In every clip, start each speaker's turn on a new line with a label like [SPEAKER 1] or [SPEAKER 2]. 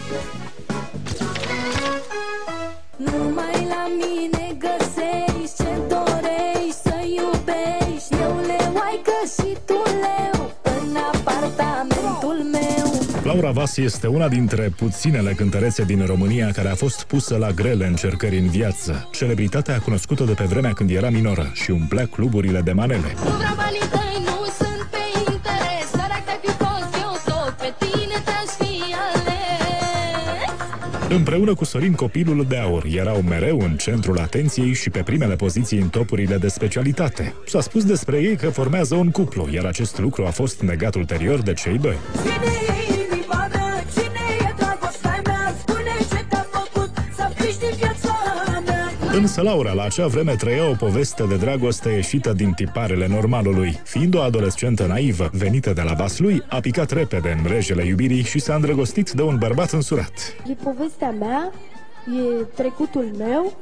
[SPEAKER 1] Numai la mine găsești ce dorești să iubești. Eu leoaică și tu leu în apartamentul meu.
[SPEAKER 2] Laura Vas este una dintre puținele cântărețe din România care a fost pusă la grele încercări în viață. Celebritatea cunoscută de pe vremea când era minoră și umplea cluburile de manele.
[SPEAKER 1] Nu vreau banii tăi, nu sunt pe interes. Sărac te-ai fi fost, eu tot pe tine te-aș fi ales.
[SPEAKER 2] Împreună cu Sorin Copilul de Aur, erau mereu în centrul atenției și pe primele poziții în topurile de specialitate. S-a spus despre ei că formează un cuplu, iar acest lucru a fost negat ulterior de cei doi. Însă Laura la acea vreme trăia o poveste de dragoste ieșită din tiparele normalului. Fiind o adolescentă naivă, venită de la Vaslui, a picat repede în mrejele iubirii și s-a îndrăgostit de un bărbat însurat.
[SPEAKER 3] E povestea mea, e trecutul meu,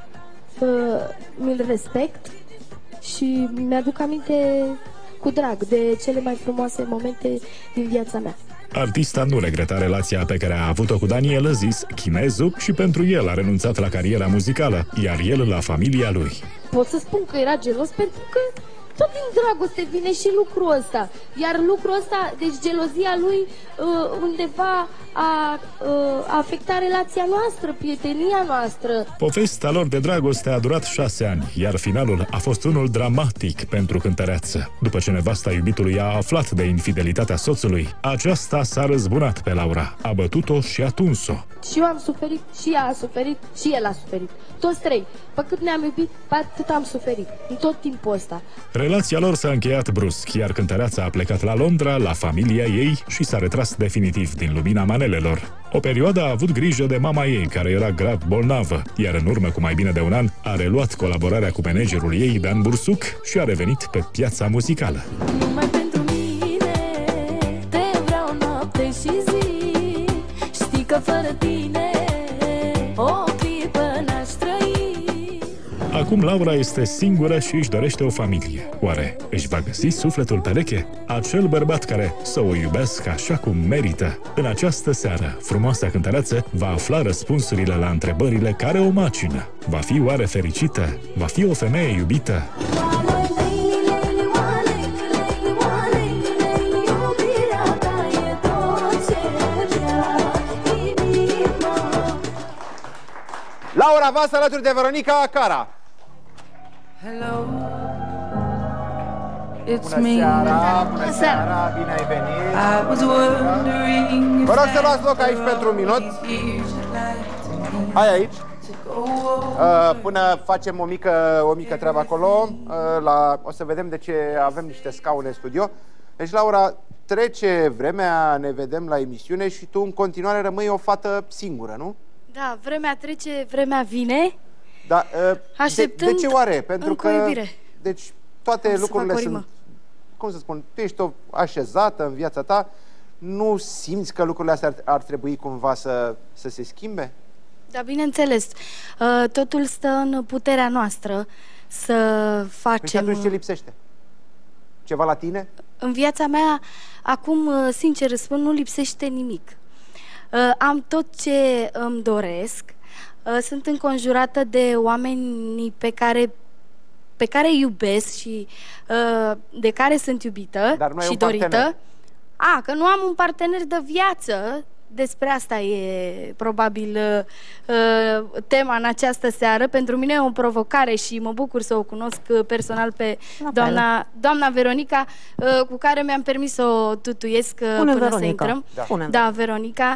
[SPEAKER 3] mi-l respect și mi-aduc aminte cu drag de cele mai frumoase momente din viața mea.
[SPEAKER 2] Artista nu regreta relația pe care a avut-o cu Daniel, zis Chinezu, și pentru el a renunțat la cariera muzicală, iar el la familia lui.
[SPEAKER 3] Pot să spun că era gelos pentru că tot din dragoste vine și lucrul ăsta. Iar lucrul ăsta, deci gelozia lui undeva a afectat relația noastră, prietenia noastră.
[SPEAKER 2] Povestea lor de dragoste a durat 6 ani, iar finalul a fost unul dramatic pentru cântăreață. După ce nevasta iubitului a aflat de infidelitatea soțului, aceasta s-a răzbunat pe Laura, a bătut-o și a tuns-o.
[SPEAKER 3] Și eu am suferit, și ea a suferit, și el a suferit. Toți trei. Pe cât ne-am iubit, pe atât am suferit. În tot timpul ăsta.
[SPEAKER 2] Relația lor s-a încheiat brusc, iar cântăreața a plecat la Londra, la familia ei și s-a retras definitiv din lumina manelelor. O perioadă a avut grijă de mama ei, care era grav bolnavă, iar în urmă cu mai bine de un an a reluat colaborarea cu managerul ei, Dan Bursuc, și a revenit pe piața muzicală.
[SPEAKER 1] Numai pentru mine te vreau noapte și zi. Știi că fără tine o clipă n-aș trăi.
[SPEAKER 2] Acum Laura este singură și își dorește o familie. Oare își va găsi sufletul pereche? Acel bărbat care să o iubească așa cum merită? În această seară, frumoasa cântăreață va afla răspunsurile la întrebările care o macină. Va fi oare fericită? Va fi o femeie iubită?
[SPEAKER 4] Laura Vas alături de Veronica Cara.
[SPEAKER 5] Hello, it's
[SPEAKER 4] Bună
[SPEAKER 5] me.
[SPEAKER 4] seara, bună seara, bine ai venit.
[SPEAKER 5] I was wondering.
[SPEAKER 4] Vă rog să luați loc aici pentru un minut. Hai aici. Până facem o mică treabă acolo, o să vedem de ce avem niște scaune în studio. Deci, Laura, trece vremea, ne vedem la emisiune și tu în continuare rămâi o fată singură, nu?
[SPEAKER 3] Da, vremea trece, vremea vine.
[SPEAKER 4] Da,
[SPEAKER 3] Așteptând
[SPEAKER 4] de ce oare? Pentru că
[SPEAKER 3] iubire.
[SPEAKER 4] Deci toate lucrurile sunt, cum să spun, tu ești o așezată în viața ta, nu simți că lucrurile astea ar trebui cumva să se schimbe?
[SPEAKER 3] Da, bineînțeles. Totul stă în puterea noastră să facem...
[SPEAKER 4] Păi ce lipsește? Ceva la tine?
[SPEAKER 3] În viața mea, acum, sincer îți spun, nu lipsește nimic. Am tot ce îmi doresc. Sunt înconjurată de oameni pe care îi iubesc și de care sunt iubită și dorită. Că nu am un partener de viață. Despre asta e probabil tema în această seară. Pentru mine e o provocare și mă bucur să o cunosc personal pe doamna Veronica, cu care mi-am permis să o tutuiesc până să intrăm. Da, Veronica.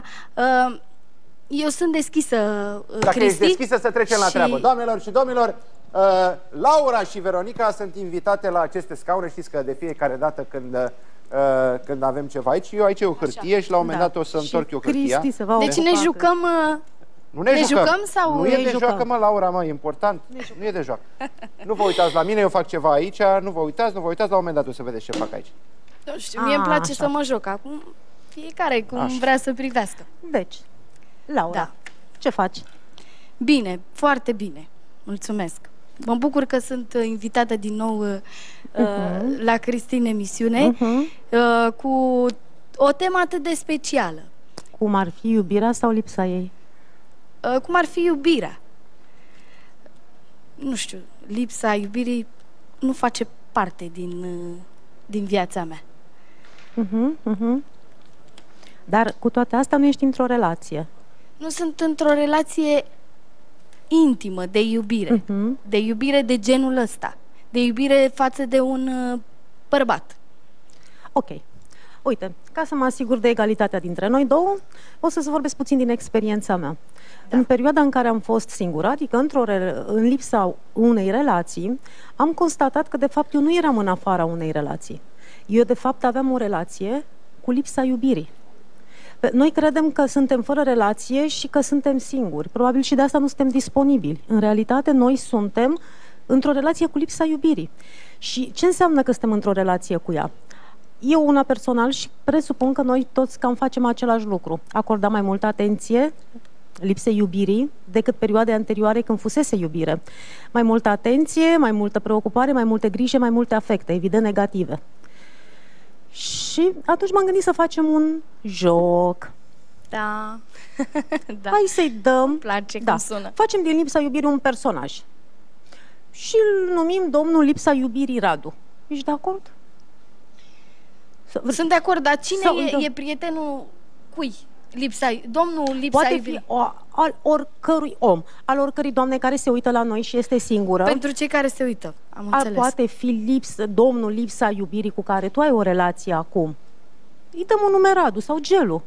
[SPEAKER 3] Eu sunt deschisă,
[SPEAKER 4] Dacă ești deschisă, să trecem la treabă. Doamnelor și domnilor, Laura și Veronica sunt invitate la aceste scaune. Știți că de fiecare dată când avem ceva aici, eu aici e o hârtie și la un moment dat o să întorc eu hârtia.
[SPEAKER 3] Deci ne jucăm...
[SPEAKER 4] Nu ne jucăm
[SPEAKER 3] sau...
[SPEAKER 4] Nu e de joacă, mă, Laura, mă, e important. Nu e de joacă. Nu vă uitați la mine, eu fac ceva aici, nu vă uitați, la un moment dat o să vedeți ce fac aici.
[SPEAKER 3] Nu știu, mie îmi place să mă joc. Acum fiecare cum vrea să privească.
[SPEAKER 6] Deci, Laura, ce faci?
[SPEAKER 3] Bine, foarte bine. Mulțumesc. Mă bucur că sunt invitată din nou la Cristin emisiune cu o temă atât de specială.
[SPEAKER 6] cum ar fi iubirea sau lipsa ei?
[SPEAKER 3] Cum ar fi iubirea. Nu știu, lipsa iubirii nu face parte din viața mea.
[SPEAKER 6] Dar cu toate astea nu ești într-o relație.
[SPEAKER 3] Nu sunt într-o relație intimă de iubire. De iubire de genul ăsta. De iubire față de un bărbat.
[SPEAKER 6] Ok. Uite, ca să mă asigur de egalitatea dintre noi două, o să vorbesc puțin din experiența mea. Da. În perioada în care am fost singură, adică în lipsa unei relații, am constatat că de fapt eu nu eram în afara unei relații. Eu de fapt aveam o relație cu lipsa iubirii. Noi credem că suntem fără relație și că suntem singuri. Probabil și de asta nu suntem disponibili. În realitate, noi suntem într-o relație cu lipsa iubirii. Și ce înseamnă că suntem într-o relație cu ea? Eu una personal și presupun că noi toți cam facem același lucru. Acordăm mai multă atenție lipsei iubirii decât perioade anterioare când fusese iubire. Mai multă atenție, mai multă preocupare, mai multe grijă, mai multe afecte, evident negative. Și atunci m-am gândit să facem un joc.
[SPEAKER 3] Da. Da.
[SPEAKER 6] Hai să-i dăm...
[SPEAKER 3] Îmi place cum sună.
[SPEAKER 6] Facem din lipsa iubirii un personaj. Și îl numim domnul lipsa iubirii Radu. Ești de acord?
[SPEAKER 3] Sunt de acord, dar cine e prietenul cui? Domnul lipsa
[SPEAKER 6] poate
[SPEAKER 3] iubirii.
[SPEAKER 6] Fi al oricărui om, al oricărei doamne care se uită la noi și este singură.
[SPEAKER 3] Pentru cei care se uită, am înțeles.
[SPEAKER 6] Poate fi domnul lipsa iubirii cu care tu ai o relație acum. Îi dăm un nume Radu sau Gelu.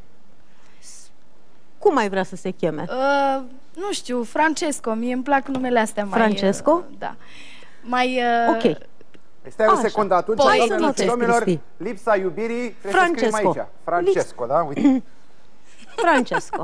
[SPEAKER 6] Cum ai vrea să se cheme?
[SPEAKER 3] Nu știu, Francesco, mie îmi plac numele astea mai...
[SPEAKER 6] Francesco?
[SPEAKER 3] Da. Mai...
[SPEAKER 6] Ok.
[SPEAKER 4] Stai o secundă atunci, domnilor, lipsa iubirii, trebuie să scriem aici. Francesco, da? Uite.
[SPEAKER 6] Francesco.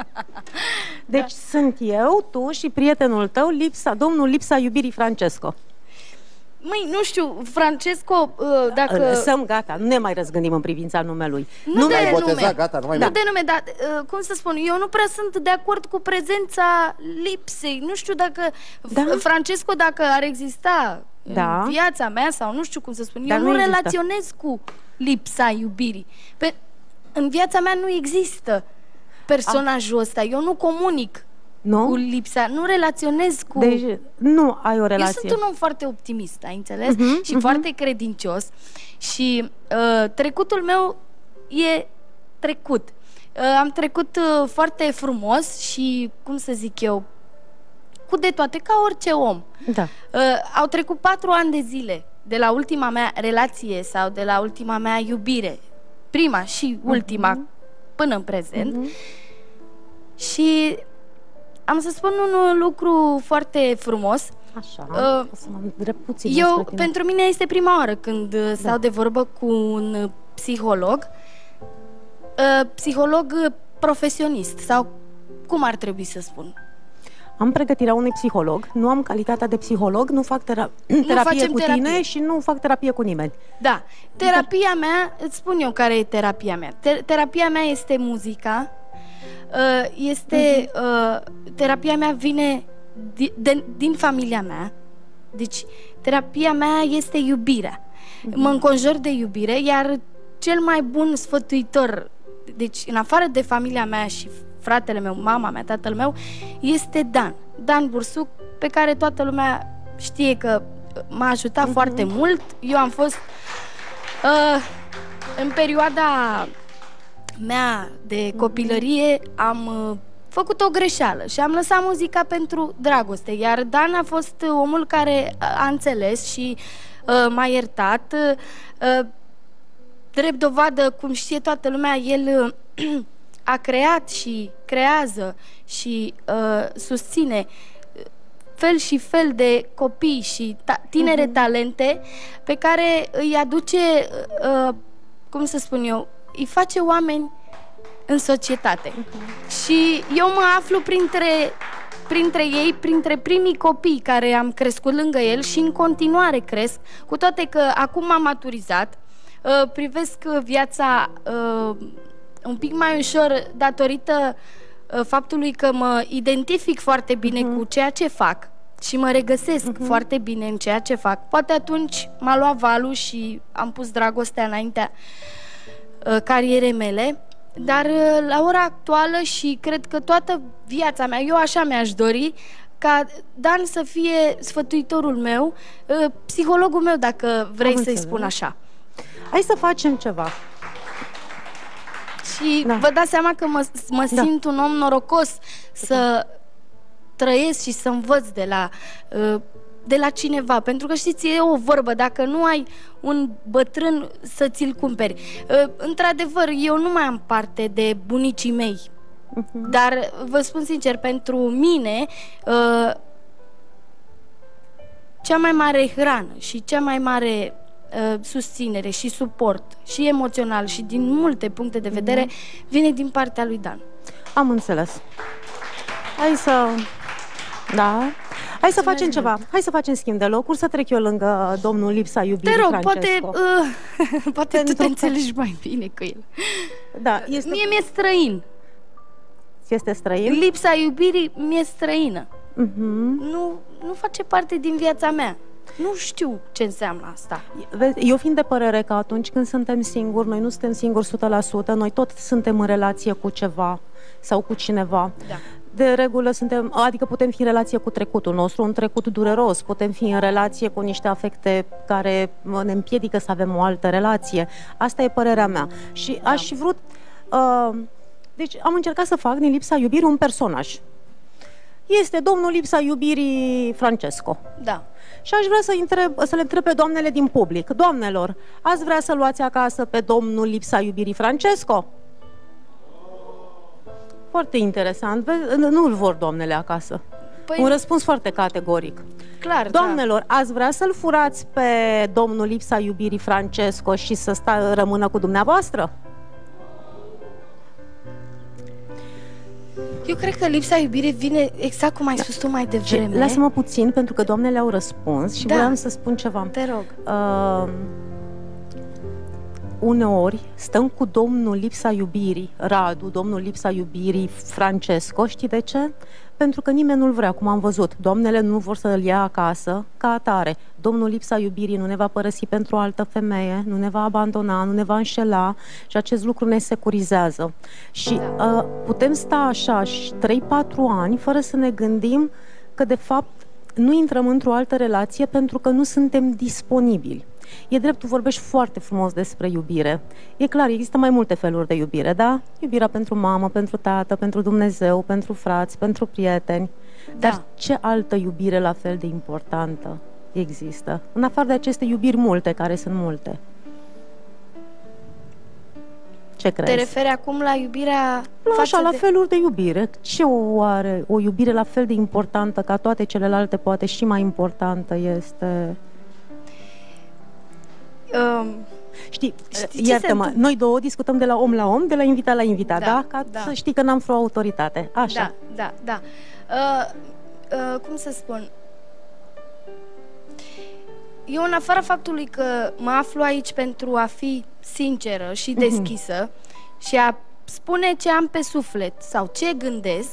[SPEAKER 6] Deci sunt eu, tu și prietenul tău, domnul lipsa iubirii Francesco.
[SPEAKER 3] Măi, nu știu, Francesco, dacă...
[SPEAKER 6] Lăsăm, gata, nu ne mai răzgândim în privința numelui.
[SPEAKER 3] Nu de
[SPEAKER 4] nume. Gata, nu mai
[SPEAKER 3] nu de nume, dar, cum să spun, eu nu prea sunt de acord cu prezența lipsei. Nu știu dacă Francesco, dacă ar exista în viața mea, sau nu știu cum să spun, eu nu relaționez cu lipsa iubirii. În viața mea nu există personajul ăsta, eu nu comunic cu lipsa, nu relaționez cu...
[SPEAKER 6] Deci nu ai o relație.
[SPEAKER 3] Eu sunt un om foarte optimist, ai înțeles? Și foarte credincios. Și trecutul meu e trecut. Am trecut foarte frumos și, cum să zic eu, cu de toate, ca orice om.
[SPEAKER 6] Da.
[SPEAKER 3] Au trecut 4 ani de zile de la ultima mea relație sau de la ultima mea iubire. Prima și ultima, până în prezent. Și am să spun un lucru foarte frumos.
[SPEAKER 6] Așa, o să mă îndrept puțin.
[SPEAKER 3] Pentru mine este prima oară când stau de vorbă cu un psiholog. Psiholog profesionist, sau cum ar trebui să spun?
[SPEAKER 6] Am pregătirea unui psiholog, nu am calitatea de psiholog, nu fac terapie cu tine și nu fac terapie cu nimeni.
[SPEAKER 3] Da, terapia mea, îți spun eu care e terapia mea. Terapia mea este muzica, terapia mea vine din familia mea, deci terapia mea este iubirea. Mă înconjur de iubire, iar cel mai bun sfătuitor, deci în afară de familia mea și fratele meu, mama mea, tatăl meu, este Dan Bursuc, pe care toată lumea știe că m-a ajutat foarte mult. Eu am fost în perioada mea de copilărie, am făcut o greșeală și am lăsat muzica pentru dragoste, iar Dan a fost omul care a înțeles și m-a iertat. Drept dovadă, cum știe toată lumea, el a creat și creează și susține fel și fel de copii și tinere talente pe care îi aduce, cum să spun eu, îi face oameni în societate. Și eu mă aflu printre ei, printre primii copii care am crescut lângă el și în continuare cresc, cu toate că acum am maturizat, privesc viața un pic mai ușor datorită faptului că mă identific foarte bine cu ceea ce fac și mă regăsesc foarte bine în ceea ce fac. Poate atunci m-a luat valul și am pus dragostea înaintea carierei mele Dar la ora actuală și cred că toată viața mea, eu așa mi-aș dori, ca Dan să fie sfătuitorul meu, psihologul meu, dacă vrei să-i spun așa.
[SPEAKER 6] Hai să facem ceva.
[SPEAKER 3] Și vă dați seama că mă simt un om norocos să trăiesc și să învăț de la cineva. Pentru că știți, e o vorbă, dacă nu ai un bătrân să ți-l cumperi. Într-adevăr, eu nu mai am parte de bunicii mei. Dar vă spun sincer, pentru mine cea mai mare hrană și cea mai mare susținere și suport și emoțional și din multe puncte de vedere vine din partea lui Dan.
[SPEAKER 6] Am înțeles. Hai să... Da. Hai să facem ceva. Hai să facem schimb de locuri, să trec eu lângă domnul Lipsa Iubirii Francesco.
[SPEAKER 3] Te rog, poate tu te înțelegi mai bine cu el.
[SPEAKER 6] Da,
[SPEAKER 3] Mie mi-e străin.
[SPEAKER 6] Este străin?
[SPEAKER 3] Lipsa iubirii mi-e străină. Nu face parte din viața mea. Nu știu ce înseamnă asta.
[SPEAKER 6] Eu fiind de părere că atunci când suntem singuri, noi nu suntem singuri 100%, noi tot suntem în relație cu ceva sau cu cineva.
[SPEAKER 3] Da.
[SPEAKER 6] De regulă suntem, adică putem fi în relație cu trecutul nostru, un trecut dureros, putem fi în relație cu niște afecte care ne împiedică să avem o altă relație. Asta e părerea mea. Și aș fi vrut... deci am încercat să fac din Lipsa Iubirii un personaj. Este domnul Lipsa Iubirii Francesco.
[SPEAKER 3] Da.
[SPEAKER 6] Și aș vrea să le întreb pe doamnele din public. Doamnelor, ați vrea să luați acasă pe domnul Lipsa Iubirii Francesco? Foarte interesant. Nu-l vor doamnele acasă.
[SPEAKER 3] Păi...
[SPEAKER 6] Un răspuns foarte categoric.
[SPEAKER 3] Clar,
[SPEAKER 6] doamnelor, ați vrea să-l furați pe domnul Lipsa Iubirii Francesco și să rămână cu dumneavoastră?
[SPEAKER 3] Eu cred că lipsa iubirii vine exact cum ai spus tu mai devreme.
[SPEAKER 6] Lasă-mă puțin, pentru că doamnele au răspuns și vreau să spun ceva.
[SPEAKER 3] Te rog.
[SPEAKER 6] Uneori stăm cu domnul Lipsa Iubirii, Radu, domnul Lipsa Iubirii Francesco, știi de ce? Pentru că nimeni nu-l vrea, cum am văzut. Doamnele nu vor să-l ia acasă ca atare. Domnul Lipsa Iubirii nu ne va părăsi pentru o altă femeie, nu ne va abandona, nu ne va înșela și acest lucru ne securizează. Și putem sta așa și 3-4 ani fără să ne gândim că de fapt nu intrăm într-o altă relație pentru că nu suntem disponibili. E drept, tu vorbești foarte frumos despre iubire. E clar, există mai multe feluri de iubire, da? Iubirea pentru mamă, pentru tată, pentru Dumnezeu, pentru frați, pentru prieteni. Dar ce altă iubire la fel de importantă există? În afară de aceste iubiri multe, care sunt multe. Ce crezi?
[SPEAKER 3] Te referi acum la iubirea
[SPEAKER 6] la feluri de iubire. Ce oare o iubire la fel de importantă ca toate celelalte, poate și mai importantă este... Știi, iartă-mă, noi două discutăm de la om, de la invitat la invitat, da? Ca să știi că n-am vreo autoritate. Așa.
[SPEAKER 3] Da. Cum să spun? Eu, în afara faptului că mă aflu aici pentru a fi sinceră și deschisă și a spune ce am pe suflet sau ce gândesc,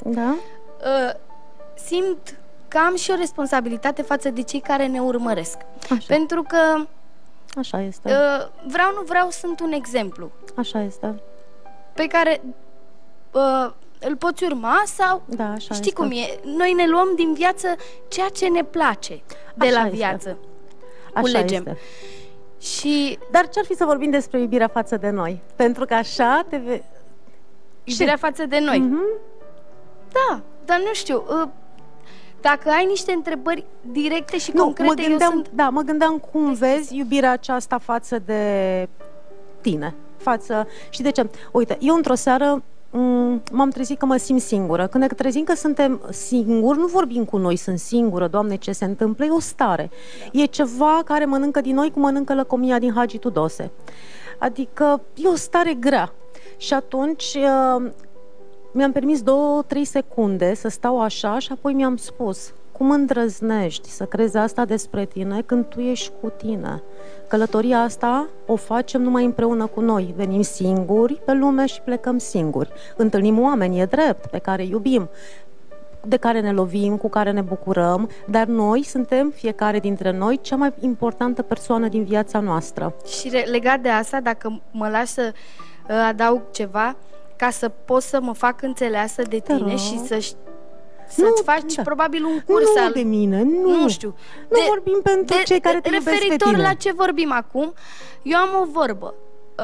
[SPEAKER 3] simt că am și o responsabilitate față de cei care ne urmăresc.
[SPEAKER 6] Așa.
[SPEAKER 3] Pentru că așa este. Vreau, nu vreau, sunt un exemplu.
[SPEAKER 6] Așa este.
[SPEAKER 3] Pe care îl poți urma sau...
[SPEAKER 6] Da, așa
[SPEAKER 3] știi cum e? Noi ne luăm din viață ceea ce ne place de la viață. Culegem.
[SPEAKER 6] Așa este.
[SPEAKER 3] Și...
[SPEAKER 6] Dar ce-ar fi să vorbim despre iubirea față de noi? Pentru că așa te...
[SPEAKER 3] Iubirea față de noi? Da, dar nu știu... Dacă ai niște întrebări directe și concrete,
[SPEAKER 6] mă gândeam cum vezi iubirea aceasta față de tine. Și de ce? Uite, eu într-o seară m-am trezit că mă simt singură. Când ne trezim că suntem singuri, nu vorbim cu noi, sunt singură, Doamne, ce se întâmplă? E o stare. E ceva care mănâncă din noi cum mănâncă lăcomia din Hagi Tudose. Adică e o stare grea. Și atunci... mi-am permis 2-3 secunde să stau așa și apoi mi-am spus: cum îndrăznești să crezi asta despre tine când tu ești cu tine? Călătoria asta o facem numai împreună cu noi. Venim singuri pe lume și plecăm singuri. Întâlnim oameni, e drept, pe care iubim, de care ne lovim, cu care ne bucurăm, dar noi suntem, fiecare dintre noi, cea mai importantă persoană din viața noastră.
[SPEAKER 3] Și legat de asta, dacă mă lași să adaug ceva, ca să poți să mă fac înțeleasă de tine
[SPEAKER 6] rog.
[SPEAKER 3] și să-ți
[SPEAKER 6] Nu,
[SPEAKER 3] faci
[SPEAKER 6] da.
[SPEAKER 3] probabil un curs
[SPEAKER 6] Nu
[SPEAKER 3] al...
[SPEAKER 6] de mine, nu.
[SPEAKER 3] știu.
[SPEAKER 6] Nu vorbim pentru cei care te iubesc pe
[SPEAKER 3] referitor
[SPEAKER 6] tine.
[SPEAKER 3] la ce vorbim acum, eu am o vorbă.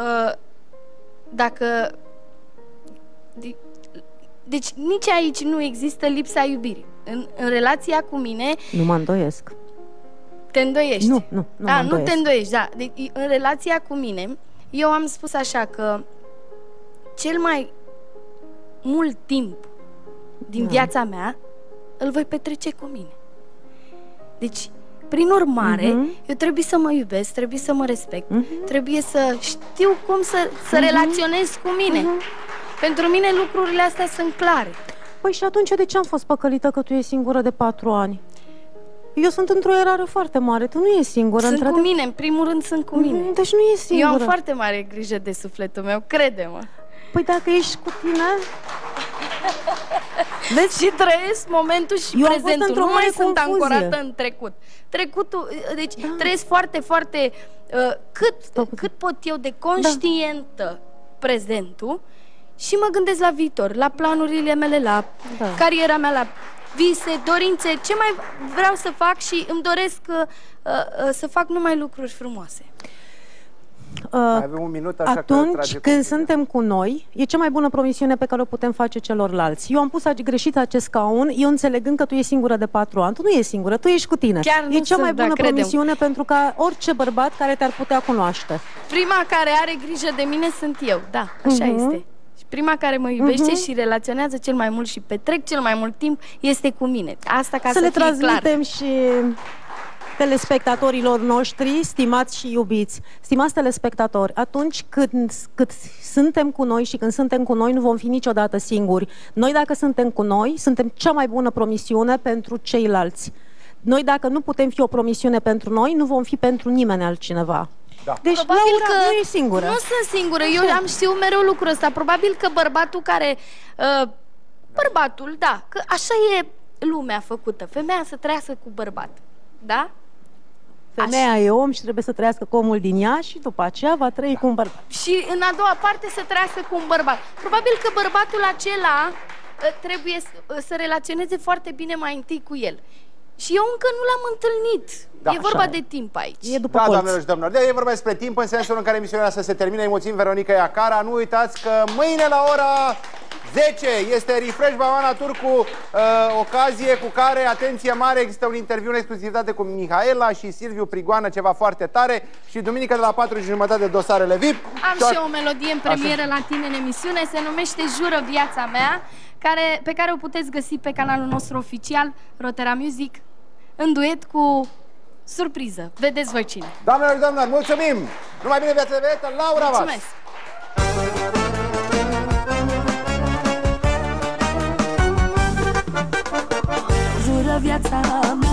[SPEAKER 3] Dacă... Deci nici aici nu există lipsa iubirii. În relația cu mine...
[SPEAKER 6] Nu mă îndoiesc.
[SPEAKER 3] Te îndoiești?
[SPEAKER 6] Nu mă îndoiesc.
[SPEAKER 3] Nu te îndoiești, da. Deci, în relația cu mine, eu am spus așa că cel mai mult timp din viața mea îl voi petrece cu mine. Deci, prin urmare, eu trebuie să mă iubesc, trebuie să mă respect, trebuie să știu cum să relaționez cu mine. Pentru mine lucrurile astea sunt clare.
[SPEAKER 6] Păi și atunci de ce am fost păcălită că tu ești singură de 4 ani? Eu sunt într-o erare foarte mare, tu nu ești singură.
[SPEAKER 3] Sunt cu mine, în primul rând sunt cu mine.
[SPEAKER 6] Deci nu ești singură.
[SPEAKER 3] Eu am foarte mare grijă de sufletul meu, crede-mă.
[SPEAKER 6] Păi dacă ești cu tine...
[SPEAKER 3] Deci și trăiesc momentul și
[SPEAKER 6] eu
[SPEAKER 3] prezentul. Nu mai sunt
[SPEAKER 6] confuzie.
[SPEAKER 3] ancorată în trecut. Trecutul, deci trăiesc foarte, foarte cât pot eu de conștientă prezentul și mă gândesc la viitor, la planurile mele, la cariera mea, la vise, dorințe, ce mai vreau să fac și îmi doresc să fac numai lucruri frumoase.
[SPEAKER 4] Mai avem un minut, așa
[SPEAKER 6] atunci când suntem cu noi, e cea mai bună promisiune pe care o putem face celorlalți. Eu am pus greșit acest scaun, eu înțelegând că tu ești singură de 4 ani. Tu nu ești singură, tu ești cu tine.
[SPEAKER 3] Chiar
[SPEAKER 6] e cea mai bună
[SPEAKER 3] credem.
[SPEAKER 6] promisiune pentru ca orice bărbat care te-ar putea cunoaște.
[SPEAKER 3] Prima care are grijă de mine sunt eu, da, așa este. Și prima care mă iubește și relaționează cel mai mult și petrec cel mai mult timp este cu mine. Asta ca să
[SPEAKER 6] le
[SPEAKER 3] fie clar.
[SPEAKER 6] transmitem și telespectatorilor noștri, stimați și iubiți. Stimați telespectatori, atunci când suntem cu noi și când suntem cu noi, nu vom fi niciodată singuri. Noi, dacă suntem cu noi, suntem cea mai bună promisiune pentru ceilalți. Noi, dacă nu putem fi o promisiune pentru noi, nu vom fi pentru nimeni altcineva. Da. Deci,
[SPEAKER 3] probabil
[SPEAKER 6] Laura,
[SPEAKER 3] că
[SPEAKER 6] nu e singură.
[SPEAKER 3] Nu sunt singură, eu am știut mereu lucrul ăsta. Probabil că bărbatul care... bărbatul, da, că așa e lumea făcută. Femeia să trăiască cu bărbat, da?
[SPEAKER 6] Femeia e om și trebuie să trăiască cu omul din ea și după aceea va trăi cu un bărbat.
[SPEAKER 3] Și în a doua parte să trăiască cu un bărbat. Probabil că bărbatul acela trebuie să relaționeze foarte bine mai întâi cu el. Și eu încă nu l-am întâlnit.
[SPEAKER 4] Da,
[SPEAKER 3] e vorba de timp aici.
[SPEAKER 6] E după
[SPEAKER 4] doamnelor și domnilor, e vorba despre timp în sensul în care emisiunea asta se termină. Emoții Veronica Iacara. Nu uitați că mâine la ora 10 este Refresh Bavana Tour cu ocazie cu care, atenție mare, există un interviu în exclusivitate cu Mihaela și Silviu Prigoană, ceva foarte tare. Și duminică de la 4:30 Dosarele VIP.
[SPEAKER 3] Am și o melodie în premieră la tine în emisiune, se numește Jură Viața Mea, pe care o puteți găsi pe canalul nostru oficial, Rotera Music, în duet cu surpriză. Vedeți voi cine.
[SPEAKER 4] Doamnelor și domnilor, mulțumim! Numai bine viața de vedetă, Laura Vas!
[SPEAKER 3] Mulțumesc!
[SPEAKER 1] Jură viața mea